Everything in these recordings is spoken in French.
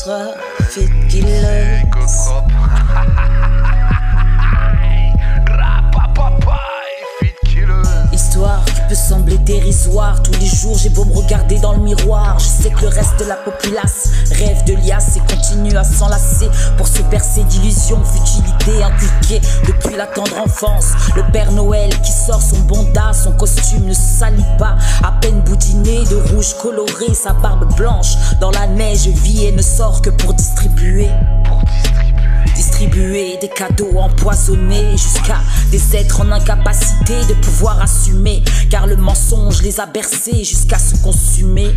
Fit killer. Histoire qui peut sembler dérisoire. Tous les jours j'ai beau me regarder dans le miroir, je sais que le reste de la populace rêve de liasse et continue à s'enlacer pour se bercer d'illusions, futilités inculquées depuis la tendre enfance. Le Père Noël qui sort son bonda, son costume ne se salit pas, à peine boudiné de rouge coloré, sa barbe blanche dans la neige vit et ne sort que pour distribuer des cadeaux empoisonnés jusqu'à des êtres en incapacité de pouvoir assumer, car le mensonge les a bercés jusqu'à se consumer.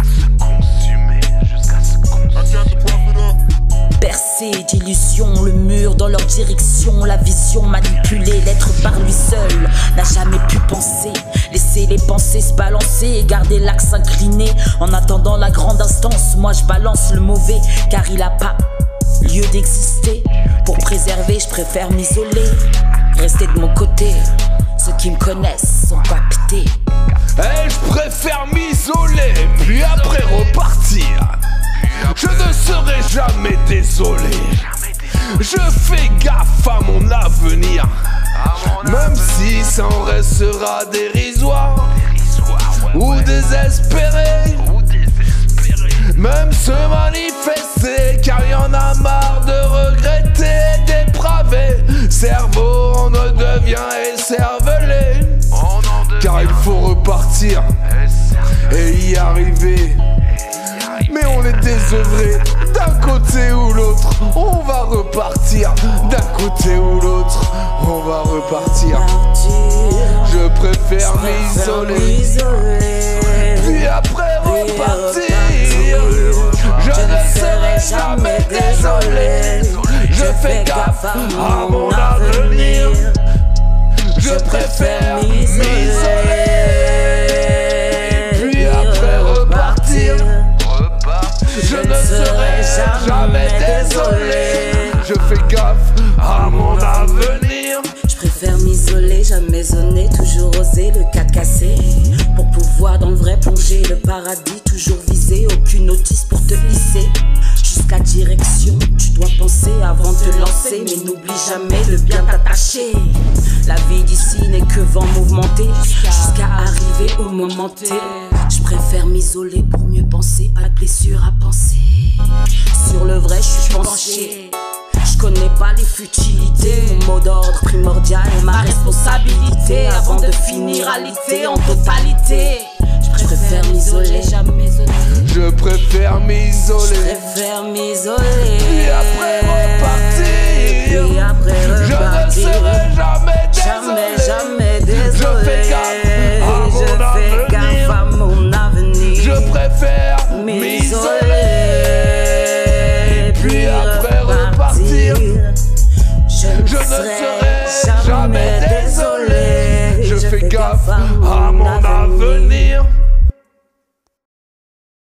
Bercé d'illusions, le mur dans leur direction, la vision manipulée, l'être par lui seul n'a jamais pu penser. Laisser les pensées se balancer et garder l'axe incliné. En attendant la grande instance, moi je balance le mauvais, car il a pas lieu d'exister. Pour préserver, je préfère m'isoler, rester de mon côté. Ceux qui me connaissent sont pas pétés. Et je préfère m'isoler, puis après repartir. Je ne serai jamais désolé. Je fais gaffe à mon avenir, même si ça en restera dérisoire ou désespéré. Même se manifester, car y en a marre de regretter, dépravé. Cerveau, on ne devient écervelé, car il faut repartir et y arriver. Mais on est désœuvré, d'un côté ou l'autre, on va repartir. D'un côté ou l'autre, on va repartir. Je préfère m'isoler, puis après repartir. Je ne serai jamais désolé. Je fais gaffe à mon avenir. Je préfère m'isoler, puis après repartir. Je ne serai jamais désolé. Je fais gaffe à mon avenir. Je préfère m'isoler, jamais zoner, toujours oser le cas cassé. Pour pouvoir dans le vrai plonger, le paradis toujours visé. Aucune notice pour te hisser jusqu'à direction. Tu dois penser avant de te lancer, mais n'oublie jamais de bien t'attacher. La vie d'ici n'est que vent mouvementé, jusqu'à arriver au moment T. Je préfère m'isoler pour mieux penser, pas de blessure à penser. Sur le vrai, je suis penché. Je connais pas les futilités, mon mot d'ordre primordial est ma responsabilité. Avant de finir alité en totalité, je préfère m'isoler, jamais zoner. Je préfère m'isoler, puis après repartir. Je ne serai jamais désolé. Je fais gaffe à mon avenir. Je préfère m'isoler, puis après repartir. Je ne serai jamais désolé. Je fais gaffe à mon avenir.